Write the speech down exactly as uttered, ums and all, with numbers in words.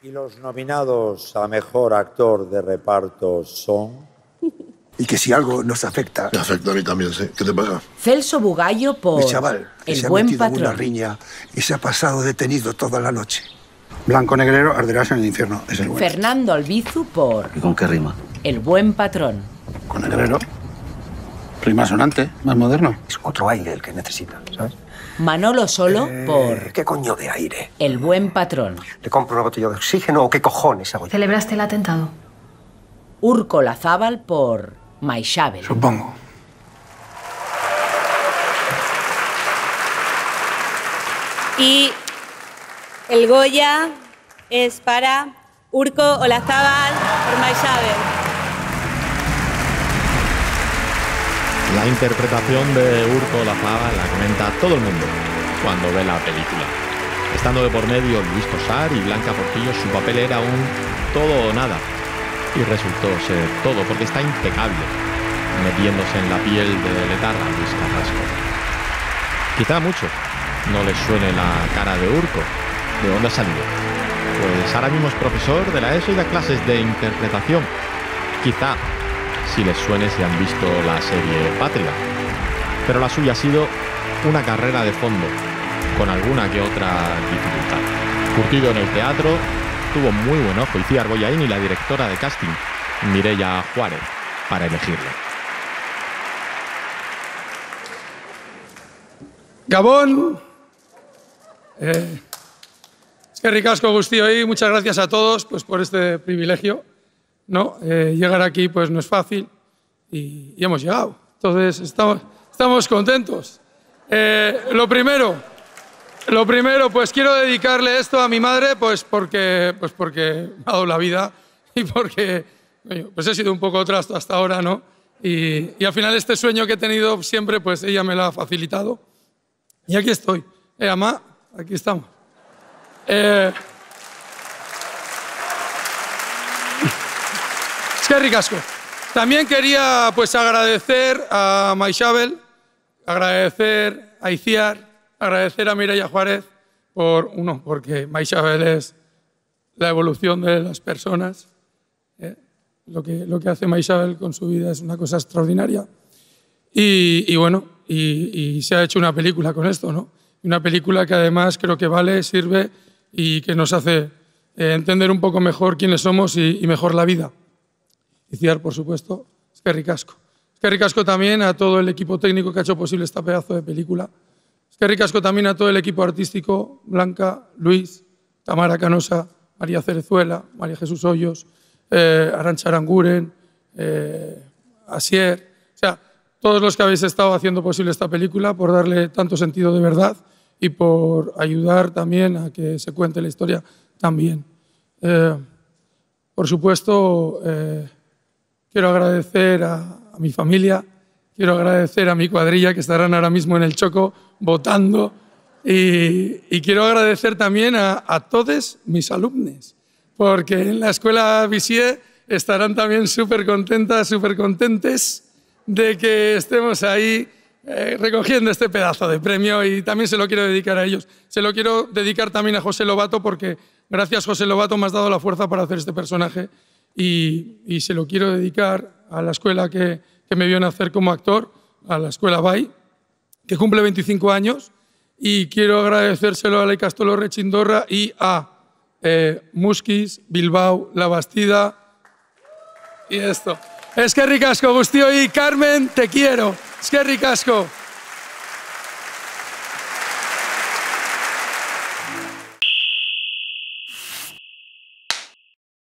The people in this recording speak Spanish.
Y los nominados a Mejor Actor de Reparto son... Y que si algo nos afecta... Me afecta a mí también, sí. ¿Qué te pasa? Celso Bugallo por Mi chaval, que El se ha Buen metido en una Patrón. riña y se ha pasado detenido toda la noche. Blanco Negrero, arderás en el infierno. Es el bueno. Fernando Albizu por ¿Y con qué rima? El Buen Patrón. Con Negrero. Rima sonante, más moderno. Es otro aire el que necesita, ¿sabes? Manolo Solo Eh, por ¿Qué coño de aire? El Buen Patrón. ¿Le compro una botella de oxígeno o qué cojones hago yo? ¿Celebraste el atentado? Urco Lazábal por Maixabel. Supongo. Y el Goya es para Urco Olazábal por Maixabel. La interpretación de Urco Olazábal la comenta todo el mundo cuando ve la película. Estando de por medio Luis Tosar y Blanca Portillo, su papel era un todo o nada. Y resultó ser todo, porque está impecable, metiéndose en la piel de Letarra Luis Carrasco. Quizá a muchos no les suene la cara de Urco. ¿De dónde ha salido? Pues ahora mismo es profesor de la ESO y da clases de interpretación. Quizá si les suene si han visto la serie Patria. Pero la suya ha sido una carrera de fondo, con alguna que otra dificultad. Curtido en el teatro, tuvo muy buen ojo Icíar Bollaín y la directora de casting, Mireia Juárez, para elegirlo. Gabón. Eh, es que ricasco gustío y muchas gracias a todos pues, por este privilegio. ¿No? Eh, llegar aquí pues, no es fácil y, y hemos llegado. Entonces estamos, estamos contentos. Eh, lo primero, lo primero, pues quiero dedicarle esto a mi madre pues porque, pues porque me ha dado la vida y porque pues he sido un poco trasto hasta ahora, ¿no? Y, y al final este sueño que he tenido siempre, pues ella me lo ha facilitado. Y aquí estoy. Eh, mamá, aquí estamos. Eh, es que ricasco. También quería pues agradecer a Maixabel, agradecer a Icíar, agradecer a Mireia Juárez por uno, porque Maixabel es la evolución de las personas. Eh, lo que, lo que hace Maixabel con su vida es una cosa extraordinaria. Y, y bueno, y, y se ha hecho una película con esto, ¿no? Una película que además creo que vale, sirve y que nos hace eh, entender un poco mejor quiénes somos y, y mejor la vida. Icíar, por supuesto, es que ricasco. Es que ricasco también a todo el equipo técnico que ha hecho posible esta pedazo de película. Es que ricasco también a todo el equipo artístico, Blanca, Luis, Tamara Canosa, María Cerezuela, María Jesús Hoyos, eh, Arantxa Aranguren, eh, Asier, o sea, todos los que habéis estado haciendo posible esta película, por darle tanto sentido de verdad y por ayudar también a que se cuente la historia también. Eh, por supuesto, eh, quiero agradecer a, a mi familia, quiero agradecer a mi cuadrilla que estarán ahora mismo en el Choco votando y, y quiero agradecer también a, a todos mis alumnos, porque en la Escuela Vissier estarán también súper contentas, súper contentes de que estemos ahí eh, recogiendo este pedazo de premio y también se lo quiero dedicar a ellos. Se lo quiero dedicar también a José Lobato porque gracias José Lobato me has dado la fuerza para hacer este personaje y, y se lo quiero dedicar a la escuela que, que me vio nacer como actor, a la Escuela Bay, que cumple veinticinco años y quiero agradecérselo a la Ikastola Rechindorra y a eh, Musquis, Bilbao, La Bastida y esto. Es que ricasco, Gustío y Carmen, te quiero. Es que ricasco.